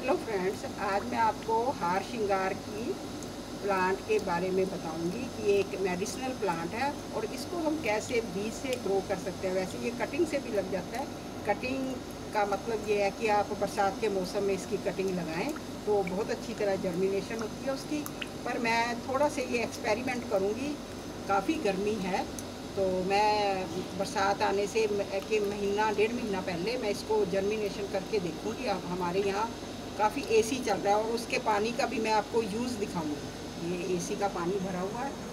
Hello friends, आज मैं आपको हार श्रृंगार की प्लांट के बारे में बताऊंगी कि ये एक मेडिसिनल प्लांट है और इसको हम कैसे बीज से ग्रो कर सकते हैं। वैसे ये कटिंग से भी लग जाता है। कटिंग का मतलब ये है कि आप बरसात के मौसम में इसकी कटिंग लगाएं तो बहुत अच्छी तरह जर्मिनेशन होती है उसकी। पर मैं थोड़ा सा ये एक्सपेरिमेंट करूँगी। काफ़ी गर्मी है तो मैं बरसात आने से के महीना डेढ़ महीना पहले मैं इसको जर्मिनेशन करके देखूँगी। अब हमारे यहाँ काफ़ी एसी चल रहा है और उसके पानी का भी मैं आपको यूज़ दिखाऊंगी। ये एसी का पानी भरा हुआ है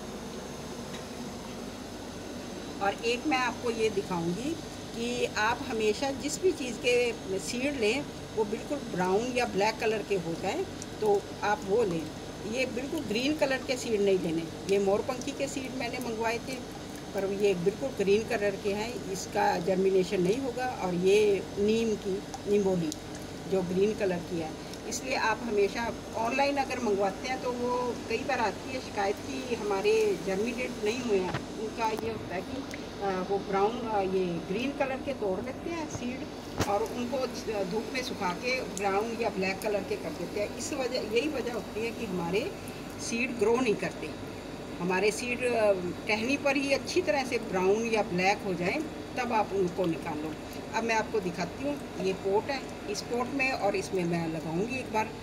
और एक मैं आपको ये दिखाऊंगी कि आप हमेशा जिस भी चीज़ के सीड लें वो बिल्कुल ब्राउन या ब्लैक कलर के हो जाए तो आप वो लें। ये बिल्कुल ग्रीन कलर के सीड नहीं लेने। ये मोरपंखी के सीड मैंने मंगवाए थे पर ये बिल्कुल ग्रीन कलर के हैं, इसका जर्मिनेशन नहीं होगा। और ये नींबोली जो ग्रीन कलर की है, इसलिए आप हमेशा ऑनलाइन अगर मंगवाते हैं तो वो कई बार आती है शिकायत कि हमारे जर्मिनेट नहीं हुए हैं। उनका ये होता है कि वो ब्राउन ये ग्रीन कलर के तोड़ लेते हैं सीड और उनको धूप में सुखा के ब्राउन या ब्लैक कलर के कर देते हैं। इस वजह यही वजह होती है कि हमारे सीड ग्रो नहीं करते। हमारे सीड टहनी पर ही अच्छी तरह से ब्राउन या ब्लैक हो जाए तब आप उनको निकालो। अब मैं आपको दिखाती हूँ। ये पोट है, इस पोट में और इसमें मैं लगाऊंगी एक बार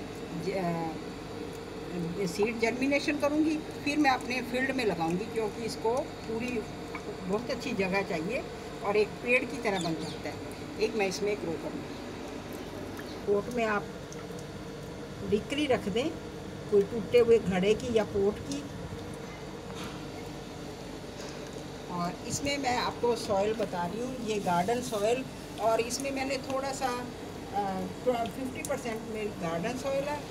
सीड जर्मिनेशन करूँगी, फिर मैं अपने फील्ड में लगाऊंगी क्योंकि इसको पूरी बहुत अच्छी जगह चाहिए और एक पेड़ की तरह बन जाता है। एक मैं इसमें ग्रो करूँगी। पोट में आप डिक्री रख दें, कोई टूटे हुए घड़े की या पोट की। और इसमें मैं आपको सॉइल बता रही हूँ, ये गार्डन सॉइल, और इसमें मैंने थोड़ा सा 50% मेरी गार्डन सॉइल है।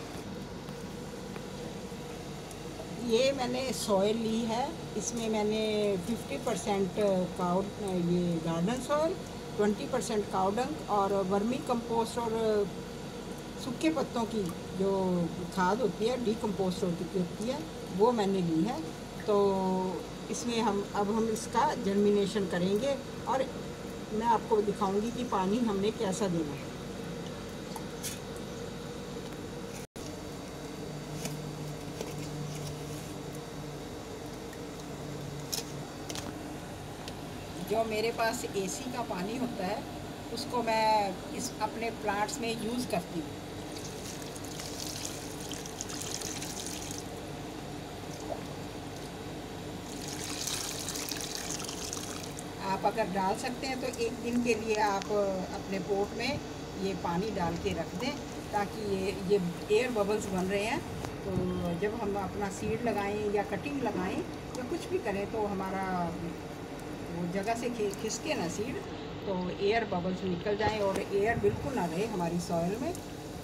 ये मैंने सॉइल ली है, इसमें मैंने 50% काउ ये गार्डन सॉइल, 20% काउडंग और वर्मी कंपोस्ट और सूखे पत्तों की जो खाद होती है डीकम्पोस्ट होती है वो मैंने ली है। तो इसमें हम इसका जर्मिनेशन करेंगे और मैं आपको दिखाऊंगी कि पानी हमने कैसा देना है। जो मेरे पास एसी का पानी होता है उसको मैं इस अपने प्लांट्स में यूज़ करती हूँ। आप अगर डाल सकते हैं तो एक दिन के लिए आप अपने पोट में ये पानी डाल के रख दें ताकि ये एयर बबल्स बन रहे हैं तो जब हम अपना सीड लगाएं या कटिंग लगाएं या कुछ भी करें तो हमारा वो जगह से खिसके ना सीड, तो एयर बबल्स निकल जाएं और एयर बिल्कुल ना रहे हमारी सॉइल में।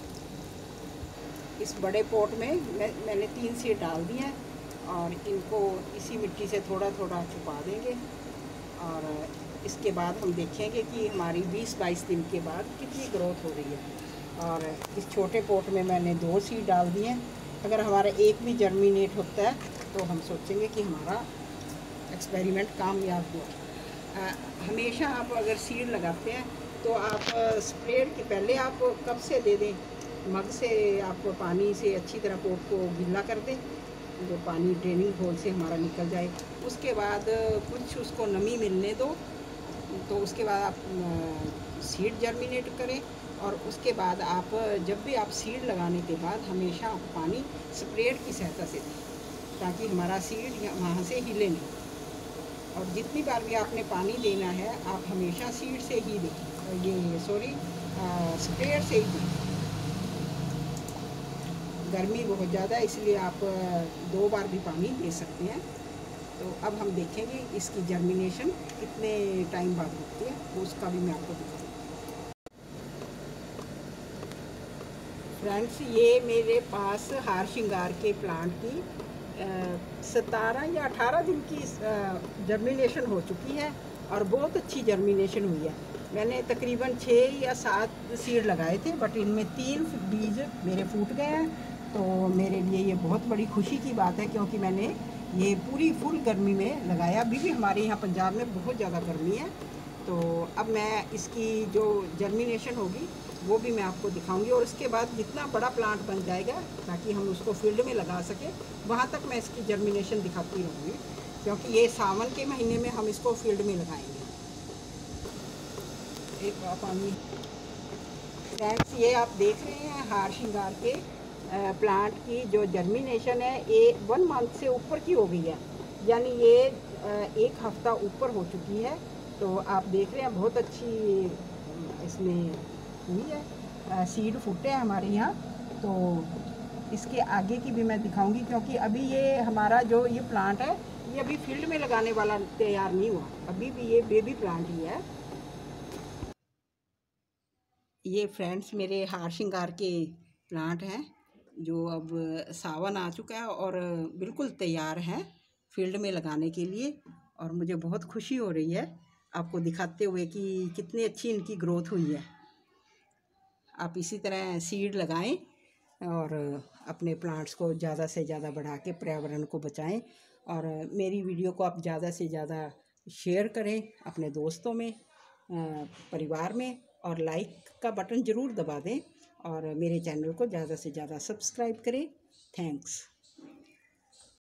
इस बड़े पोट में मैंने 3 सीड डाल दिए हैं और इनको इसी मिट्टी से थोड़ा थोड़ा छुपा देंगे और इसके बाद हम देखेंगे कि हमारी 20-22 दिन के बाद कितनी ग्रोथ हो रही है। और इस छोटे पोट में मैंने 2 सीड डाल दिए हैं। अगर हमारा एक भी जर्मिनेट होता है तो हम सोचेंगे कि हमारा एक्सपेरिमेंट कामयाब हुआ। हमेशा आप अगर सीड लगाते हैं तो आप स्प्रेड के पहले आप कप से दे दें, मग से आप पानी से अच्छी तरह पोट को गीला कर दें, जो पानी ड्रेनिंग होल से हमारा निकल जाए। उसके बाद कुछ उसको नमी मिलने दो, तो उसके बाद आप सीड जर्मिनेट करें और उसके बाद आप जब भी आप सीड लगाने के बाद हमेशा आप पानी स्प्रेड की सहायता से दें ताकि हमारा सीड वहाँ से हिले नहीं। और जितनी बार भी आपने पानी देना है आप हमेशा सीड से ही दें, स्प्रेड से ही दें। गर्मी बहुत ज़्यादा है इसलिए आप 2 बार भी पानी दे सकते हैं। तो अब हम देखेंगे इसकी जर्मिनेशन कितने टाइम बाद होती है, तो उसका भी मैं आपको दिखाऊंगी। फ्रेंड्स, ये मेरे पास हार श्रृंगार के प्लांट की 17 या 18 दिन की जर्मिनेशन हो चुकी है और बहुत अच्छी जर्मिनेशन हुई है। मैंने तकरीबन 6 या 7 सीड लगाए थे बट इनमें 3 बीज मेरे फूट गए हैं। तो मेरे लिए ये बहुत बड़ी खुशी की बात है क्योंकि मैंने ये पूरी फुल गर्मी में लगाया। अभी भी हमारे यहाँ पंजाब में बहुत ज़्यादा गर्मी है तो अब मैं इसकी जो जर्मिनेशन होगी वो भी मैं आपको दिखाऊंगी, और उसके बाद जितना बड़ा प्लांट बन जाएगा ताकि हम उसको फील्ड में लगा सकें, वहाँ तक मैं इसकी जर्मिनेशन दिखाती रहूँगी, क्योंकि ये सावन के महीने में हम इसको फील्ड में लगाएंगे। एक पानी फ्रेंड्स, ये आप देख रहे हैं हार श्रृंगार के प्लांट की जो जर्मिनेशन है ये 1 मंथ से ऊपर की हो गई है, यानी ये 1 हफ्ता ऊपर हो चुकी है। तो आप देख रहे हैं बहुत अच्छी इसमें हुई है, सीड फूटे हैं हमारे यहाँ। तो इसके आगे की भी मैं दिखाऊंगी, क्योंकि अभी ये हमारा जो ये प्लांट है ये अभी फील्ड में लगाने वाला तैयार नहीं हुआ, अभी भी ये बेबी प्लांट ही है। ये फ्रेंड्स मेरे हार श्रृंगार के प्लांट हैं जो अब सावन आ चुका है और बिल्कुल तैयार हैं फील्ड में लगाने के लिए, और मुझे बहुत खुशी हो रही है आपको दिखाते हुए कि कितनी अच्छी इनकी ग्रोथ हुई है। आप इसी तरह सीड लगाएं और अपने प्लांट्स को ज़्यादा से ज़्यादा बढ़ा के पर्यावरण को बचाएं, और मेरी वीडियो को आप ज़्यादा से ज़्यादा शेयर करें अपने दोस्तों में, परिवार में, और लाइक का बटन ज़रूर दबा दें, और मेरे चैनल को ज़्यादा से ज़्यादा सब्सक्राइब करें। थैंक्स।